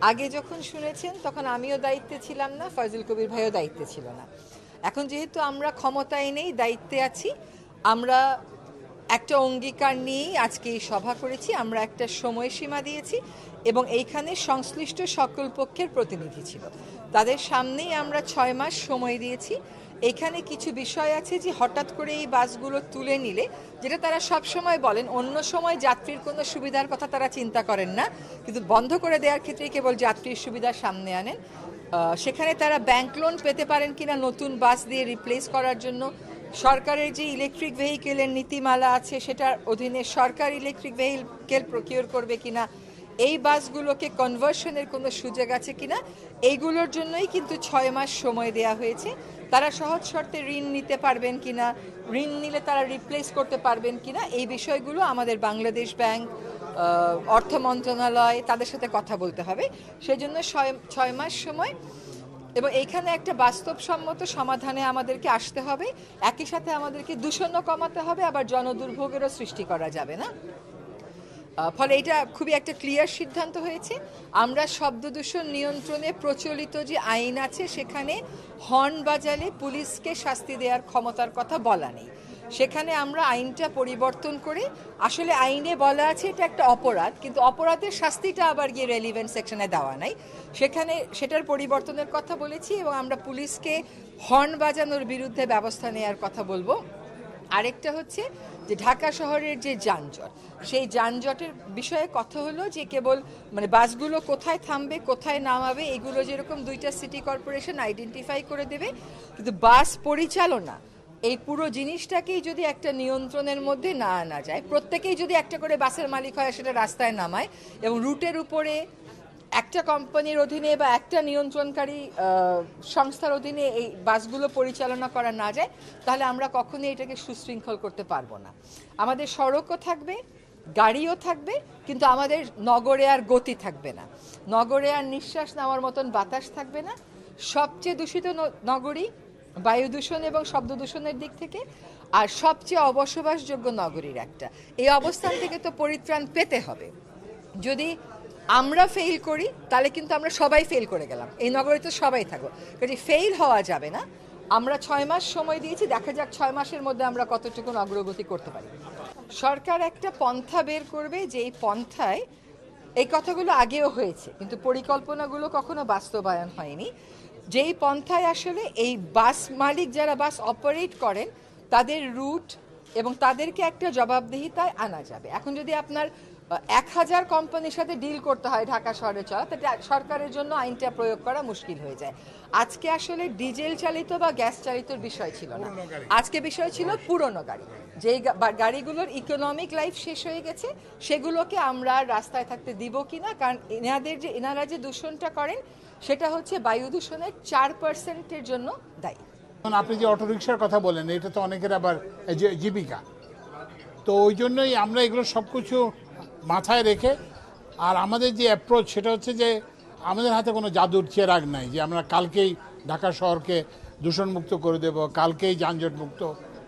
আগে যখন শুনেছেন তখন আমিও দায়িত্বে ছিলাম না, ফয়জুল কবির ভাইও দায়িত্বে ছিল না। এখন যেহেতু আমরা ক্ষমতায় নেই, দায়িত্বে আছি, আমরা একটা অঙ্গীকার নিয়েই আজকে এই সভা করেছি। আমরা একটা সময়সীমা দিয়েছি এবং এইখানে সংশ্লিষ্ট সকল পক্ষের প্রতিনিধি ছিল, তাদের সামনেই আমরা 6 মাস সময় দিয়েছি। এখানে কিছু বিষয় আছে যে হঠাৎ করে এই বাসগুলো তুলে নিলে, যেটা তারা সব সময় বলেন, অন্য সময় যাত্রীর কোনো সুবিধার কথা তারা চিন্তা করেন না, কিন্তু বন্ধ করে দেওয়ার ক্ষেত্রে কেবল যাত্রীর সুবিধার সামনে আনেন। সেখানে তারা ব্যাংক লোন পেতে পারেন কিনা নতুন বাস দিয়ে রিপ্লেস করার জন্য, সরকারের যে ইলেকট্রিক ভেহিকেলের নীতিমালা আছে সেটার অধীনে সরকার ইলেকট্রিক ভেহিকেল প্রকিউর করবে কিনা, এই বাসগুলোকে কনভার্সনের কোনো সুযোগ আছে কিনা, এইগুলোর জন্যই কিন্তু 6 মাস সময় দেয়া হয়েছে। তারা সহজ শর্তে ঋণ নিতে পারবেন কিনা, ঋণ নিলে তারা রিপ্লেস করতে পারবেন কিনা, এই বিষয়গুলো আমাদের বাংলাদেশ ব্যাংক, অর্থ মন্ত্রণালয় তাদের সাথে কথা বলতে হবে। সেজন্য 6 মাস সময়, এবং এইখানে একটা বাস্তবসম্মত সমাধানে আমাদেরকে আসতে হবে। একই সাথে আমাদেরকে দূষণও কমাতে হবে, আবার জনদুর্ভোগেরও সৃষ্টি করা যাবে না। ফলে এটা খুবই একটা ক্লিয়ার সিদ্ধান্ত হয়েছে। আমরা শব্দ দূষণ নিয়ন্ত্রণে প্রচলিত যে আইন আছে সেখানে হর্ন বাজালে পুলিশকে শাস্তি দেওয়ার ক্ষমতার কথা বলা নেই। সেখানে আমরা আইনটা পরিবর্তন করে, আসলে আইনে বলা আছে এটা একটা অপরাধ, কিন্তু অপরাধের শাস্তিটা আবার গিয়ে রেলিভেন্ট সেকশনে দেওয়া নাই, সেখানে সেটার পরিবর্তনের কথা বলেছি এবং আমরা পুলিশকে হর্ন বাজানোর বিরুদ্ধে ব্যবস্থা নেওয়ার কথা বলবো। আরেকটা হচ্ছে যে ঢাকা শহরের যে যানজট, সেই যানজটের বিষয়ে কথা হলো যে কেবল বাসগুলো কোথায় থামবে কোথায় নামাবে এগুলো যেরকম 2টা সিটি কর্পোরেশন আইডেন্টিফাই করে দেবে, কিন্তু বাস পরিচালনা এই পুরো জিনিসটাকেই যদি একটা নিয়ন্ত্রণের মধ্যে না আনা যায়, প্রত্যেকেই যদি একটা করে বাসের মালিক হয় সেটা রাস্তায় নামায় এবং রুটের উপরে একটা কোম্পানির অধীনে বা একটা নিয়ন্ত্রণকারী সংস্থার অধীনে এই বাসগুলো পরিচালনা করা না যায়, তাহলে আমরা কখনোই এটাকে সুশৃঙ্খল করতে পারবো না। আমাদের সড়কও থাকবে, গাড়িও থাকবে, কিন্তু আমাদের নগরে আর গতি থাকবে না, নগরে আর নিঃশ্বাস নেওয়ার মতন বাতাস থাকবে না। সবচেয়ে দূষিত নগরী বায়ু দূষণ এবং শব্দ দূষণের দিক থেকে, আর সবচেয়ে অবসবাসযোগ্য নগরীর একটা, এই অবস্থান থেকে তো পরিত্রাণ পেতে হবে। যদি আমরা ফেল করি তাহলে কিন্তু আমরা সবাই ফেল করে গেলাম, এই নগরে তো সবাই থাকবো, কাজে ফেল হওয়া যাবে না। আমরা 6 মাস সময় দিয়েছি, দেখা যাক 6 মাসের মধ্যে আমরা কতটুকু অগ্রগতি করতে পারি। সরকার একটা পন্থা বের করবে, যে এই পন্থায়, এই কথাগুলো আগেও হয়েছে কিন্তু পরিকল্পনাগুলো কখনো বাস্তবায়ন হয়নি, যেই পন্থায় আসলে এই বাস মালিক যারা বাস অপারেট করেন তাদের রুট এবং তাদেরকে একটা জবাবদিহিতায় আনা যাবে। এখন যদি আপনার 1000 কোম্পানির সাথে ডিল করতে হয় ঢাকা শহরে চলা, তাতে সরকারের জন্য আইনটা প্রয়োগ করা মুশকিল হয়ে যায়। আজকে আসলে ডিজেল চালিত বা গ্যাস চালিত বিষয় ছিল না, আজকে বিষয় ছিল পুরনো গাড়ি, যেই গাড়িগুলোর ইকোনমিক লাইফ শেষ হয়ে গেছে, সেগুলোকে আমরা রাস্তায় থাকতে দিব কিনা, কারণ এনারা যে দূষণটা করেন সেটা হচ্ছে বায়ু দূষণের 4%-এর জন্য দায়ী। আপনি যে অটোরিকশার কথা বলেন, এটা তো অনেকের আবার জীবিকা, তো ওই জন্যই আমরা এগুলো সব কিছু মাথায় রেখে, আর আমাদের যে অ্যাপ্রোচ সেটা হচ্ছে যে আমাদের হাতে কোনো জাদুর চেরাগ নাই যে আমরা কালকেই ঢাকা শহরকে দূষণমুক্ত করে দেব, কালকেই যানজট মুক্ত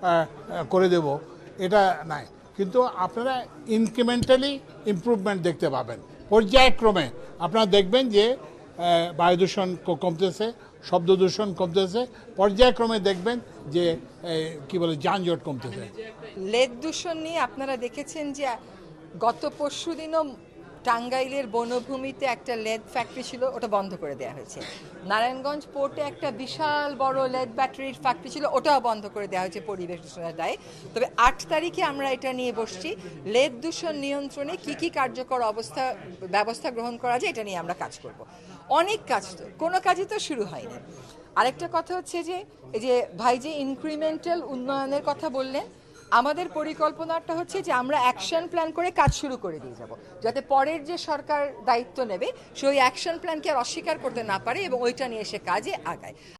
করে দেব, এটা নাই। কিন্তু আপনারা ইনক্রিমেন্টালি ইমপ্রুভমেন্ট দেখতে পাবেন, পর্যায়ক্রমে আপনারা দেখবেন যে বায়ু দূষণ কমতেছে, শব্দ দূষণ কমতেছে, পর্যায়ক্রমে দেখবেন যে কি বলে যানজট কমতেছে। লেদ দূষণ নিয়ে আপনারা দেখেছেন যে গত পরশু দিনও টাঙ্গাইলের বনভূমিতে একটা লেদ ফ্যাক্টরি ছিল, ওটা বন্ধ করে দেওয়া হয়েছে। নারায়ণগঞ্জ পোর্টে একটা বিশাল বড় লেদ ব্যাটারির ফ্যাক্টরি ছিল, ওটাও বন্ধ করে দেওয়া হয়েছে পরিবেশ দূষণের দায়ে। তবে 8 তারিখে আমরা এটা নিয়ে বসছি, লেদ দূষণ নিয়ন্ত্রণে কি কি কার্যকর ব্যবস্থা গ্রহণ করা যায় এটা নিয়ে আমরা কাজ করব। অনেক কাজ, তো কোনো কাজই তো শুরু হয়নি। আরেকটা কথা হচ্ছে যে এই যে ভাই যে ইনক্রিমেন্টাল উন্নয়নের কথা বললেন, আমাদের পরিকল্পনাটা হচ্ছে যে আমরা অ্যাকশন প্ল্যান করে কাজ শুরু করে দিয়ে যাব, যাতে পরের যে সরকার দায়িত্ব নেবে সেই অ্যাকশন প্ল্যানকে আর অস্বীকার করতে না পারে এবং ওইটা নিয়ে সে কাজে আগায়।